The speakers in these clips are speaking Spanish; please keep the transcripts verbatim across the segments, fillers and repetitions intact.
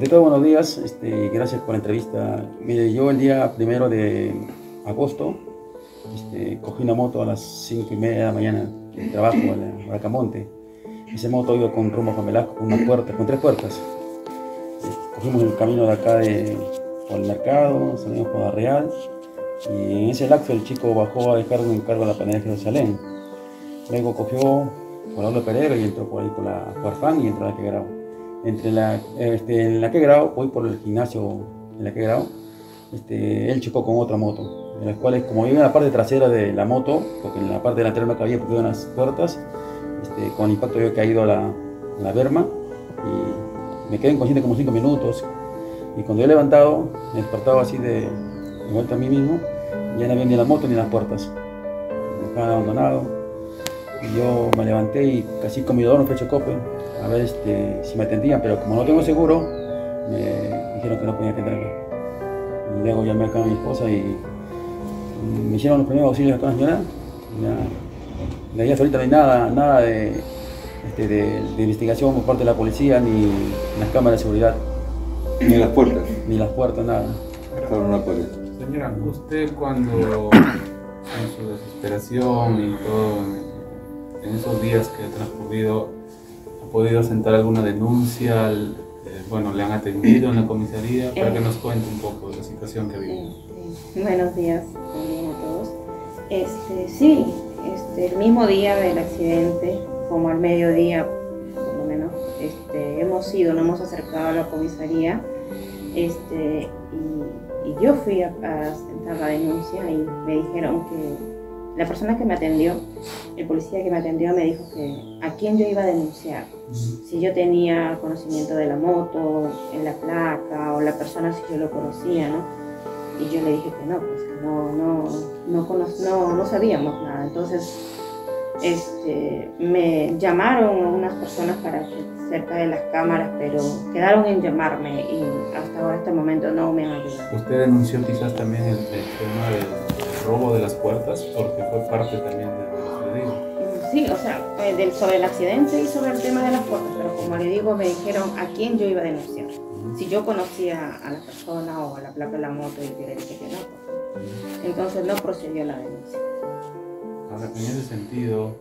Ante todo, buenos días, este, gracias por la entrevista. Mire, yo el día primero de agosto este, cogí una moto a las cinco y media de la mañana de trabajo en Bracamonte. Esa moto iba con rumbo a Juan Velasco, con una puerta, con tres puertas. Eh, cogimos el camino de acá de, por el mercado, salimos por la Real, y en ese lapso el chico bajó a dejar un encargo a la panadería de Jerusalén. Luego cogió por Aulo Pereira y entró por ahí por la Farfán y entró a la Quegrao. Entre la, este, en la Quegrao, voy por el gimnasio en la Quegrao, este, él chocó con otra moto, de las cuales, como iba en la parte trasera de la moto, porque en la parte delantera no cabía porque iban las puertas, este, con el impacto yo he caído a la, a la berma y me quedé inconsciente como cinco minutos. Y cuando he levantado, me he despertado así de, de vuelta a mí mismo, ya no había ni la moto ni las puertas, me dejaban abandonado. Y yo me levanté y casi con mi dolor me fui a Chocope a ver este, si me atendían, pero como no tengo seguro, me dijeron que no podían atenderme. Y luego llamé acá a mi esposa y me hicieron los primeros auxilios acá a la señora. De ahí hasta ahorita no hay nada, nada de, este, de, de investigación por parte de la policía, ni las cámaras de seguridad. Ni las puertas. Ni las puertas, nada. Señora, usted cuando en su desesperación y todo, en esos días que ha transcurrido, ¿ha podido sentar alguna denuncia? Eh, bueno, ¿le han atendido en la comisaría? Para que nos cuente un poco de la situación que vive. Este, buenos días también a todos. Este, sí, este, el mismo día del accidente, como al mediodía, por lo menos, este, hemos ido, nos hemos acercado a la comisaría, este, y, y yo fui a, a sentar la denuncia y me dijeron que la persona que me atendió, el policía que me atendió, me dijo que a quién yo iba a denunciar, si yo tenía conocimiento de la moto, en la placa, o la persona si yo lo conocía, ¿no? Y yo le dije que no, pues que no, no, no, cono no, no sabíamos nada. Entonces este, me llamaron unas personas para que, cerca de las cámaras, pero quedaron en llamarme y hasta ahora, este momento, no me han ayudado. ¿Usted denunció quizás también el, el tema del robo de las puertas? Porque fue parte también de lo que le digo. Sí, o sea, del, sobre el accidente y sobre el tema de las puertas, pero como le digo, me dijeron a quién yo iba a denunciar. Si yo conocía a la persona o a la placa de la moto, y yo le dije que no, pues. Entonces no procedió la denuncia. Ahora, en ese sentido,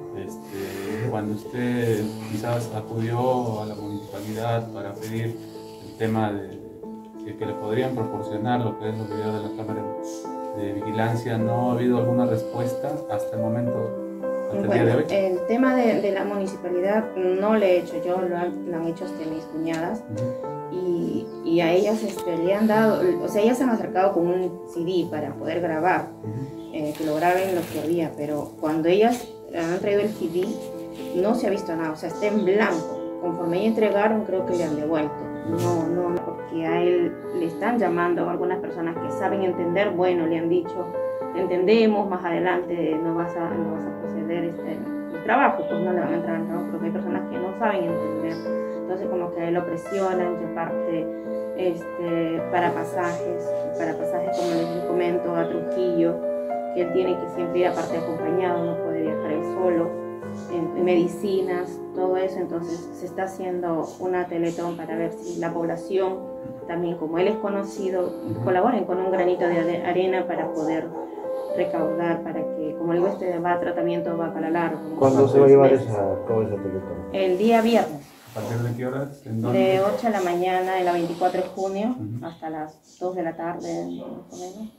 este, cuando usted quizás acudió a la municipalidad para pedir el tema de, de que le podrían proporcionar lo que es los videos de la cámara de vigilancia, ¿no ha habido alguna respuesta hasta el momento? Bueno, el, día de hoy? El tema de, de la municipalidad no lo he hecho yo, lo han, lo han hecho este, mis cuñadas. Uh-huh. y, y a ellas este, le han dado, o sea, ellas se han acercado con un C D para poder grabar, uh-huh. eh, que lo graben lo que había, pero cuando ellas han traído el C D no se ha visto nada, o sea, está en blanco. Conforme ellas entregaron, creo que le han devuelto. No, no, porque a él le están llamando algunas personas que saben entender, bueno, le han dicho, entendemos, más adelante no vas a, no vas a proceder este, el trabajo, pues no le van a entrar al trabajo, porque hay personas que no saben entender. Entonces como que a él lo presionan, llevarte este, para pasajes, para pasajes como les comento, a Trujillo, que él tiene que siempre ir aparte acompañado, no puede viajar él solo. En, en medicinas, todo eso. Entonces se está haciendo una teletón para ver si la población, también como él es conocido, colaboren con un granito de arena para poder recaudar, para que, como digo, este va a tratamiento, va para largo. ¿Cuándo se va a llevar esa, toda esa teletón? El día viernes. ¿A partir de qué horas? De ocho de la mañana, de la veinticuatro de junio, uh-huh. hasta las dos de la tarde, más o menos.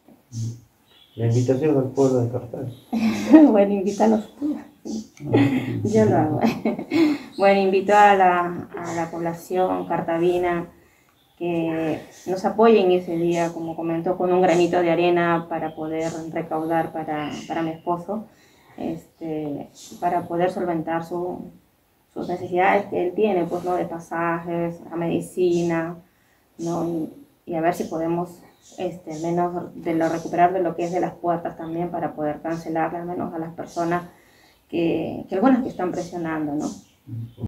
La invitación al pueblo de Cartago. Bueno, invítalos tú. Yo lo hago. Bueno, invito a la, a la población cartabina que nos apoyen ese día, como comentó, con un granito de arena para poder recaudar para, para mi esposo, este, para poder solventar su, sus necesidades que él tiene, pues, ¿no? De pasajes, a medicina, ¿no? Y, y a ver si podemos este, menos de lo, recuperar de lo que es de las puertas también, para poder cancelarle al menos a las personas que, que algunas que están presionando, ¿no?